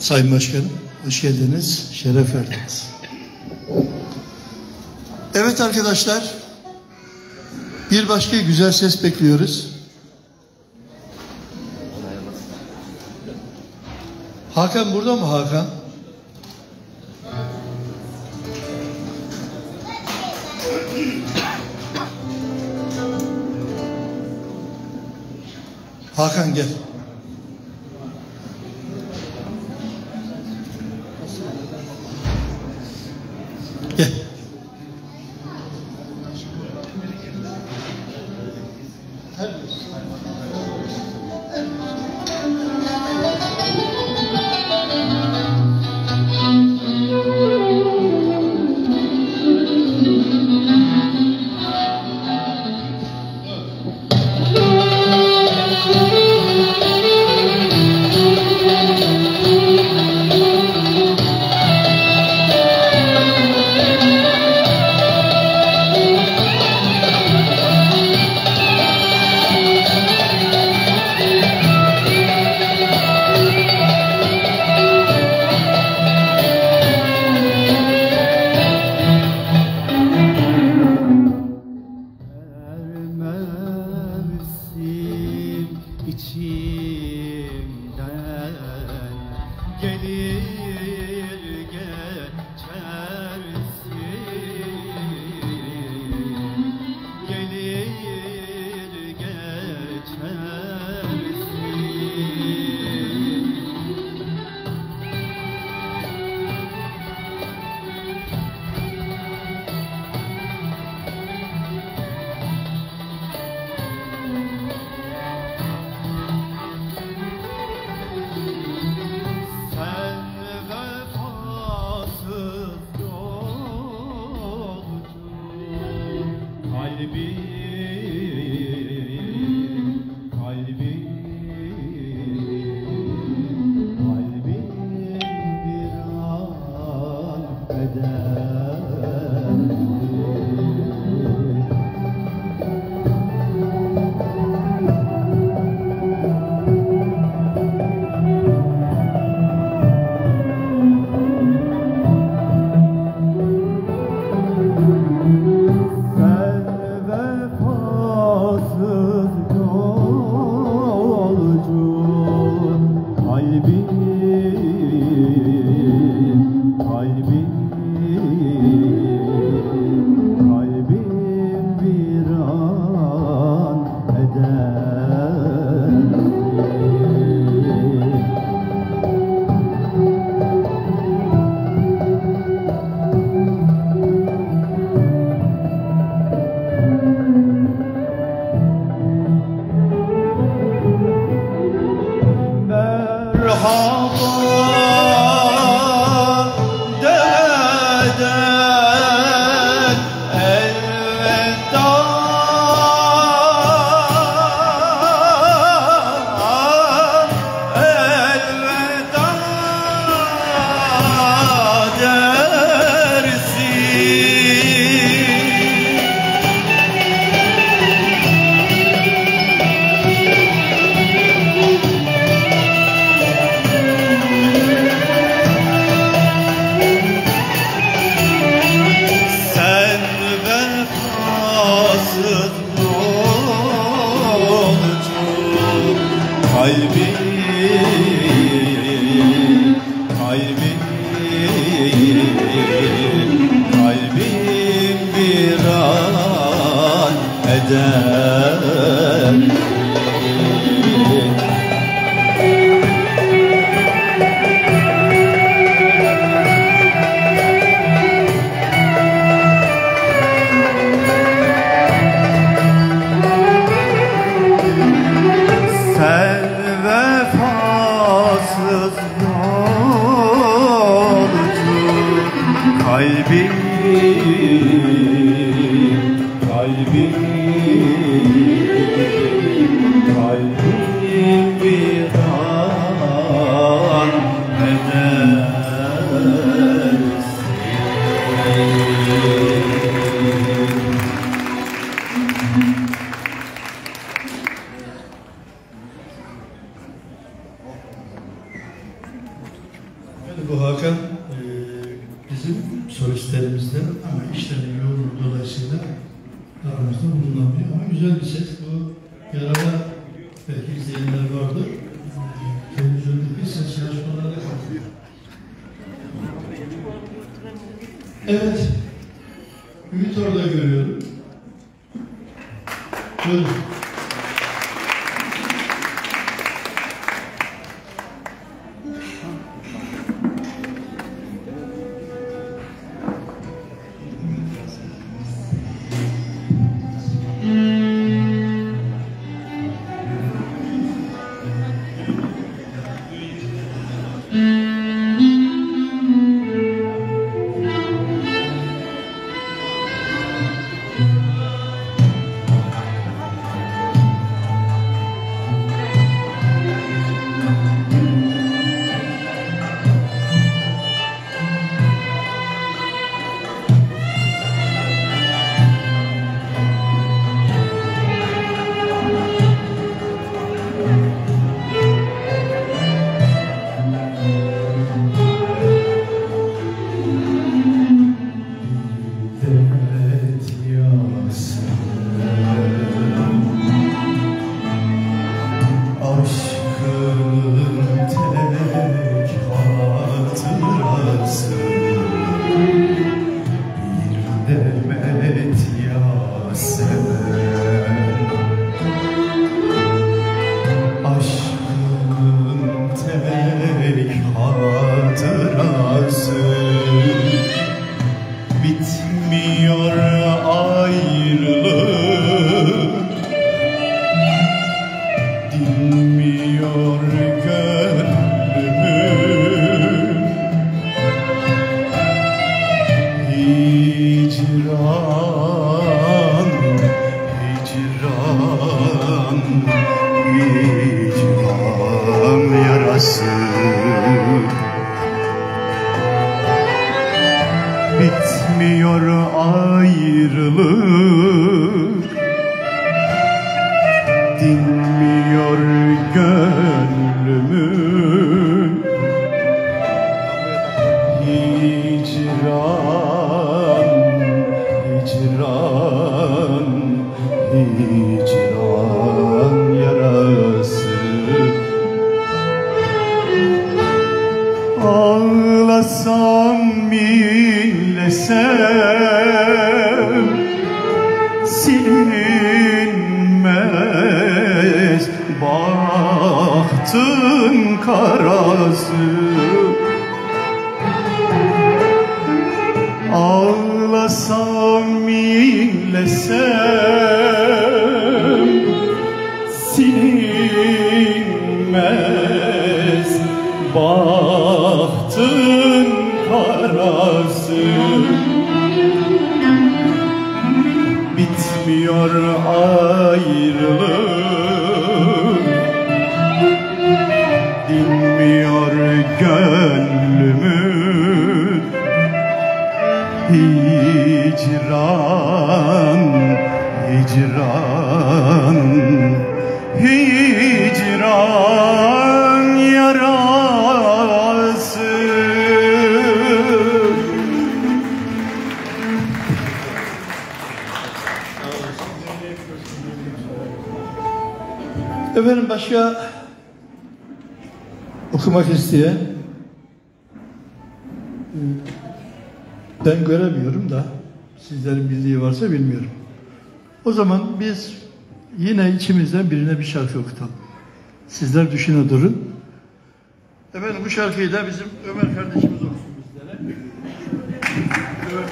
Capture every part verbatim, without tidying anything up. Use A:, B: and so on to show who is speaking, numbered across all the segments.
A: Sayın Başkanım, hoş geldiniz, şeref verdiniz. Evet arkadaşlar, bir başka güzel ses bekliyoruz. Hakan burada mı Hakan? Hakan gel. Gel. kullanılıyor ama güzel bir ses. Bu yarada belki izleyenler vardır. Televizyondaki ses yarışmalarda kalıyor. Evet. Ümit orada görüyorum. Buyurun.
B: Efendim başka okumak isteyen ben göremiyorum da sizlerin bildiği varsa bilmiyorum. O zaman biz yine içimizden birine bir şarkı okutalım. Sizler düşüne durun. Efendim bu şarkıyı da bizim Ömer kardeşimiz okusun bizlere. Evet.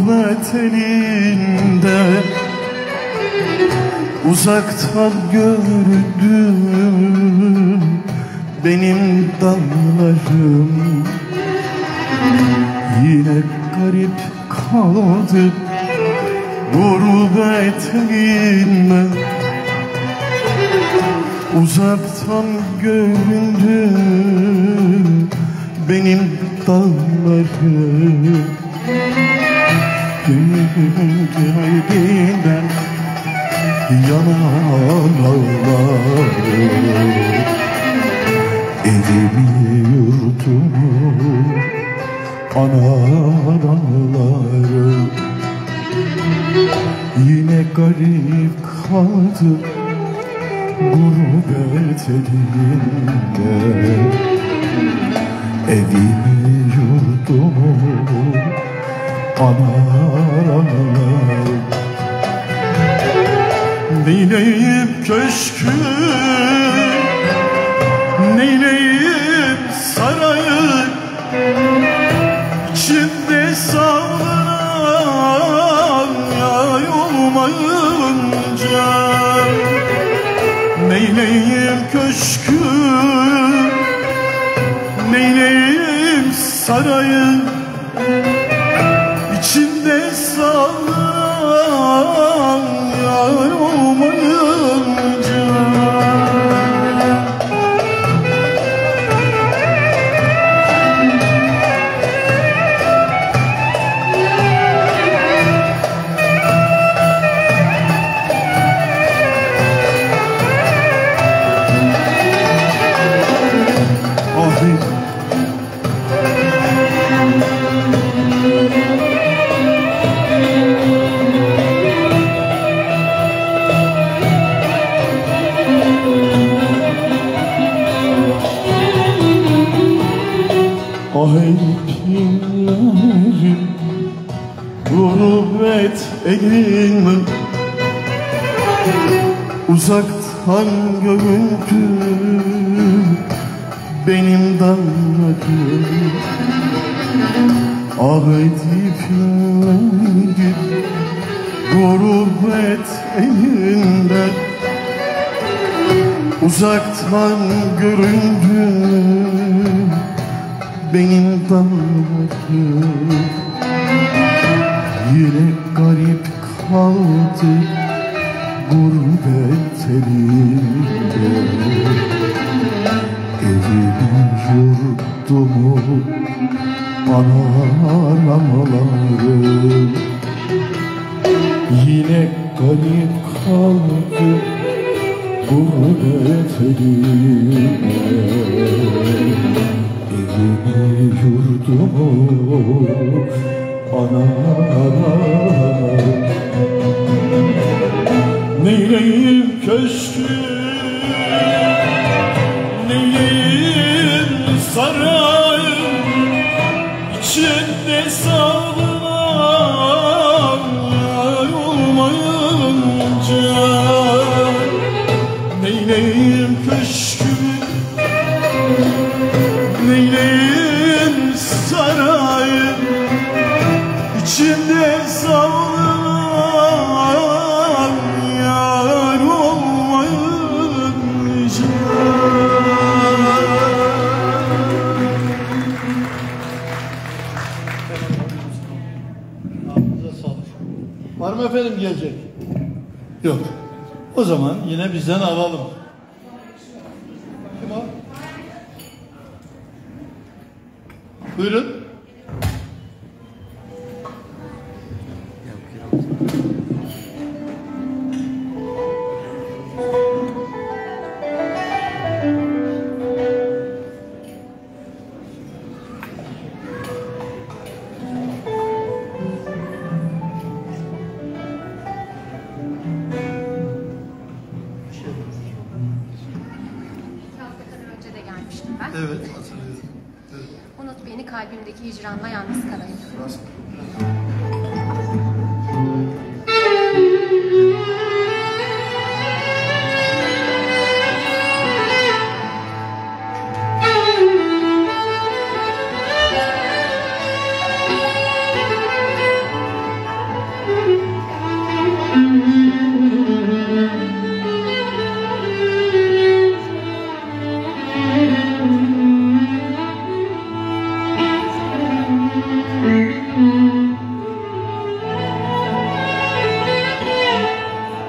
C: gurbet elinde uzaktan gördüm benim dallarım. Yine garip kaldı gurbet elinde, uzaktan göründü benim dallarım. Gönlümden yanan ağlarım, evimi yurdumu anar ağlarım. Yine garip kaldı gurbet elinde, evimi yurdumu anar ağlarım. Neyleyim köşkü, neyleyim sarayı, içinde sallanan yay olmayınca. Neyleyim köşkü, neyleyim sarayı, içinde sallanan yar olmayınca. Ah ellerim gurbet elime, uzaktan göründü benim dallarım. Ah ellerim gurbet elinde, uzaktan göründü benim dallarım. Yine garip kaldı gurbet elinde, evimi yurdumu anar ağlarım. Yine garip kaldı gurbet elinde, evimi yurdumu anar. Neyleyim köşkü, neyleyim sarayı, içinde sallanan yay olmayınca. Neyleyim köşkü, neyleyim sarayı, içinde sallanan yar olmayınca.
B: Var mı efendim gelecek? Yok. O zaman yine bizden alalım. Kim o? Buyurun. Evet, hatırlıyorum. Evet.
D: Unut beni kalbimdeki hicranla yalnız kalayım.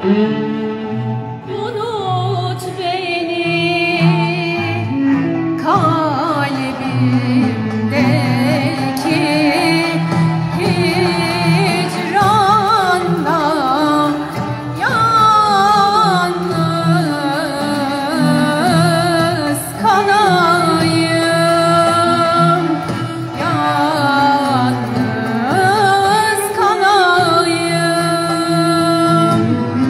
E: Unut beni kalbimdeki hicranla yalnız kalayım, yalnız kalayım.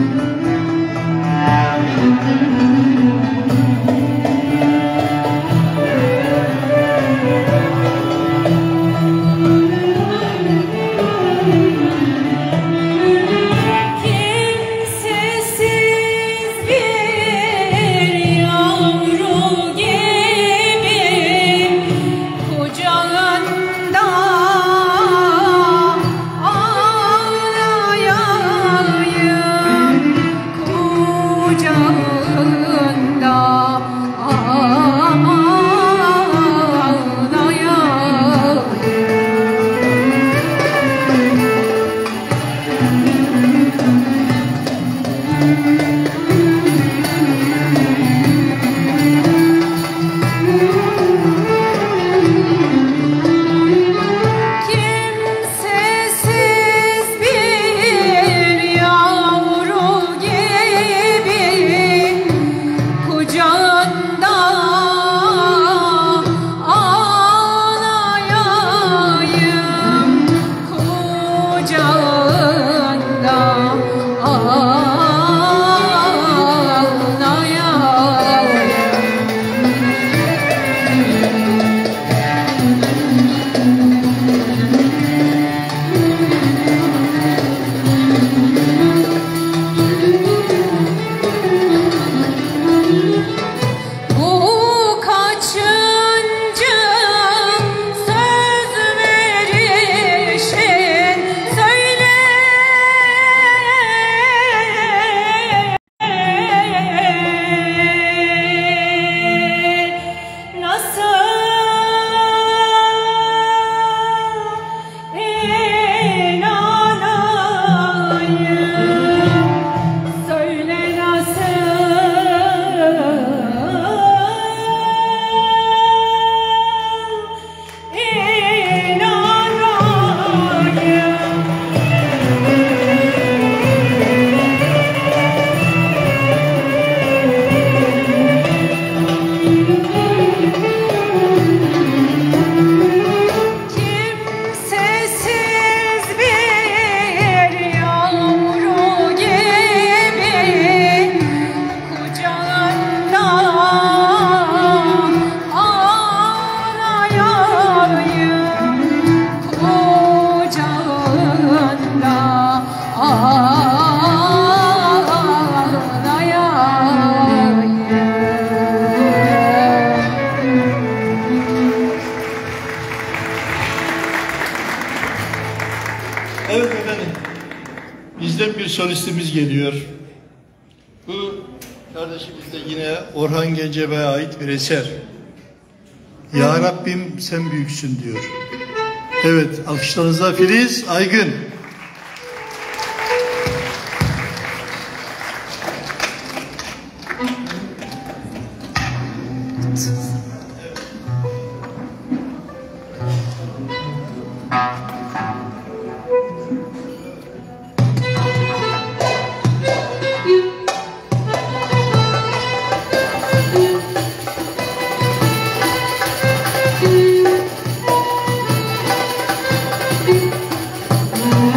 E: Kimsesiz bir yavru gibi kucağında ağlayayım, kucağında ağlayayım. Kimsesiz bir yavru gibi kucağında ağlayayım, kucağında bu kaçıncı söz verişin, söyle nasıl inanayım, söyle nasıl inanayım. Kimsesiz bir yavru gibi kucağında ağlayayım, kucağında ağlayayım.
B: Evet efendim. Bizden bir solistimiz geliyor. Bu kardeşimiz de yine Orhan Gencebay'a ait bir eser. Ya Rabbim sen büyüksün diyor. Evet, alkışlarınızla Filiz Aygın.
E: Thank you.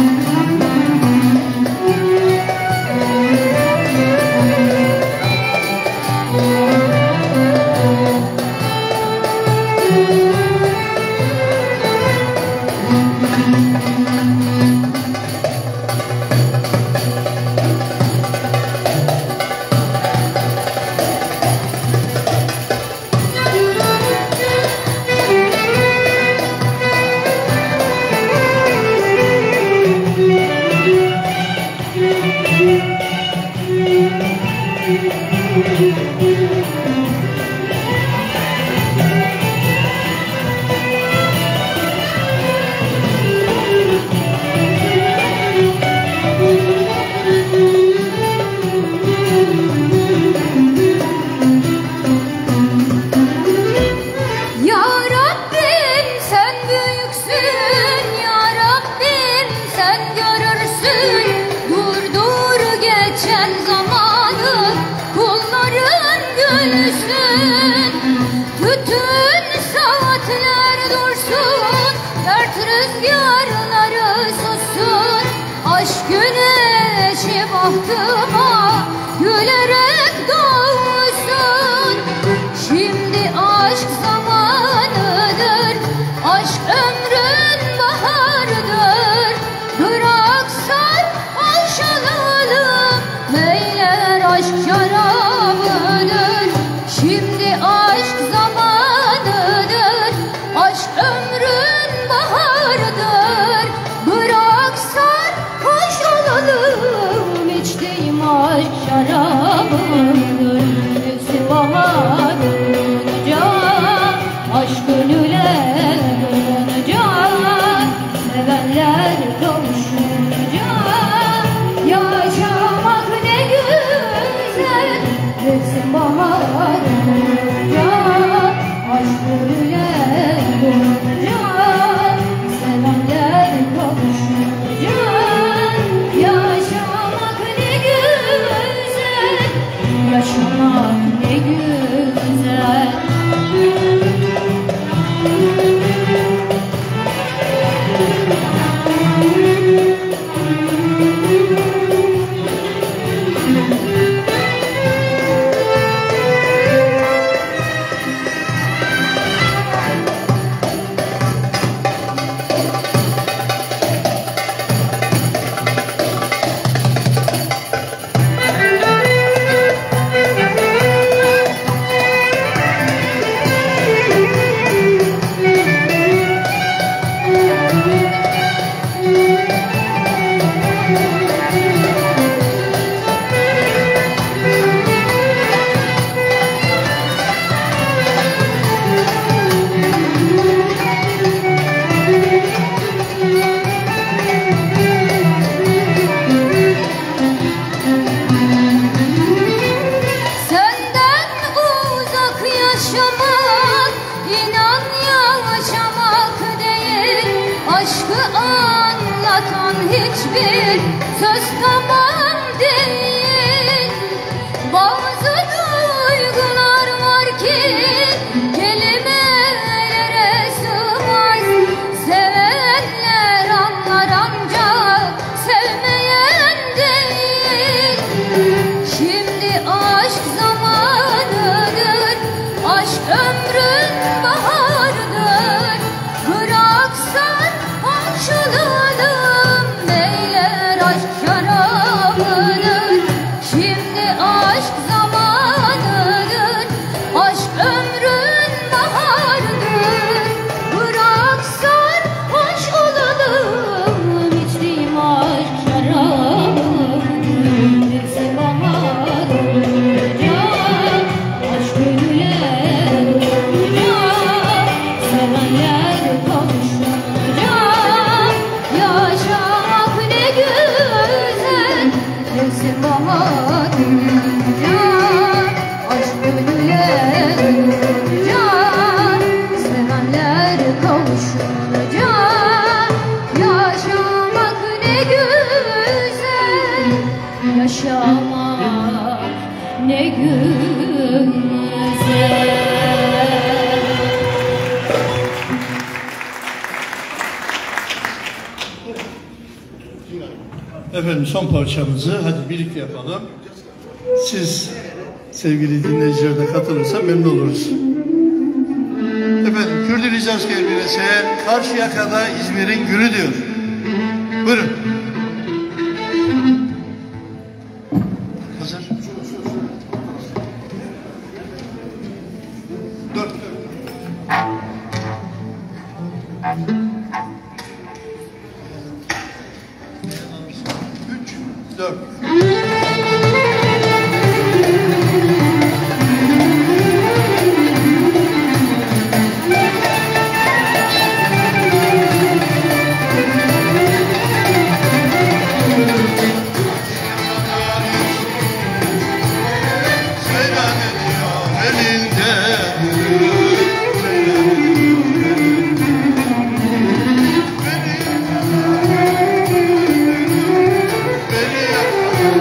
E: neşe bahtıma gülerek doğsun. Şimdi aşk zamanıdır, aşk ömrün baharıdır. Bıraksan boşanalım, beyler aşk şarabıdır. Şimdi aşk zamanıdır, aşk ömrün baharıdır. Bıraksan hoş olalım, içtiğim aşk şarabıdır. Hepsi baharınca, aşk gönüle dönünce, sevenler kavuşunca, yaşamak ne güzel. Hepsi baharınca, aşk gönüle dönünce, sevenler kavuşunca, yaşamak ne güzel. Yaşamak ne güzel. Senden uzak yaşamak, inan yaşamak değil. Aşkı anlatan hiçbir söz tamam değil. Bazı duygular var ki kelimelere sığmaz. Sevenler anlar ancak sevmeyen değil. Şimdi aşk zamanıdır, aşk ömrün baharıdır. Bıraksan hoş olalım, beyler aşk şarabıdır. Şimdi aşk zamanıdır, aşk ömrün baharıdır. Bıraksan hoş olalım, içtiğim aşk şarabıdır. Hepsi baharınca, aşk gönüle dönünce, sevenler kavuşunca, yaşamak ne güzel. Hepsi baharınca, aşk gönüle dönünce, sevenler kavuşunca, yaşamak ne güzel. Yaşamak ne güzel.
B: Efendim son parçamızı hadi birlikte yapalım. Siz sevgili dinleyiciler de katılırsa memnun oluruz. Efendim Kürdü Rizas Gelmilesi Karşıyaka'da İzmir'in gülü diyor. Buyurun. Hazır. Dört. Üç. Dört. Beni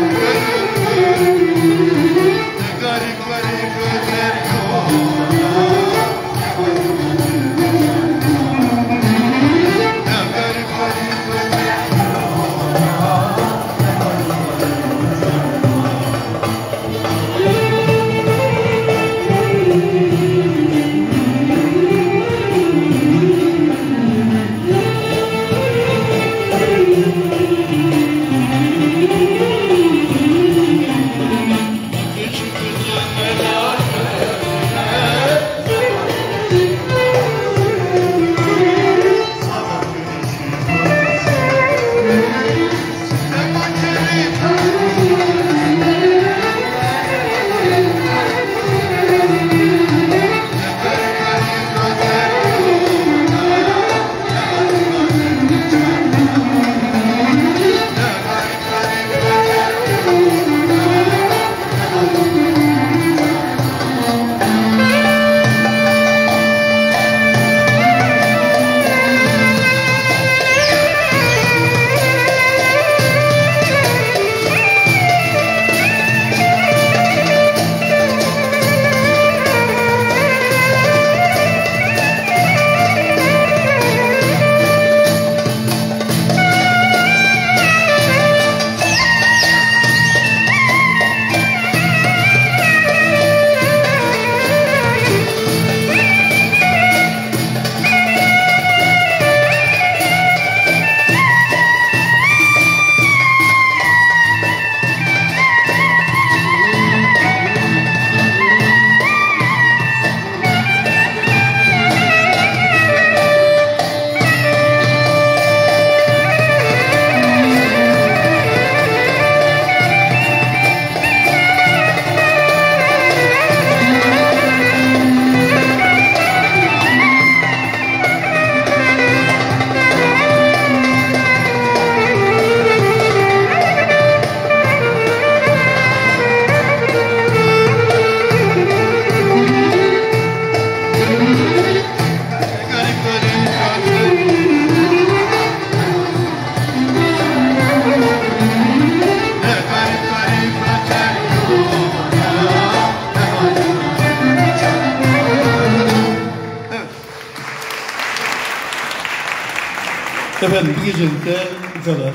B: Efendim bir gecelikte bu kadar.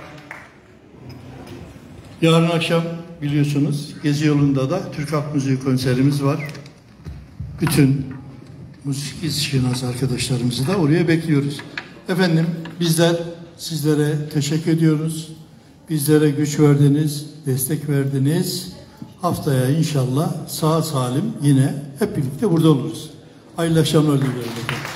B: Yarın akşam biliyorsunuz Gezi Yolu'nda da Türk Halk Müziği konserimiz var. Bütün müzik şinas arkadaşlarımızı da oraya bekliyoruz. Efendim bizler sizlere teşekkür ediyoruz. Bizlere güç verdiniz, destek verdiniz. Haftaya inşallah sağ salim yine hep birlikte burada oluruz. Hayırlı akşamlar diliyorum efendim.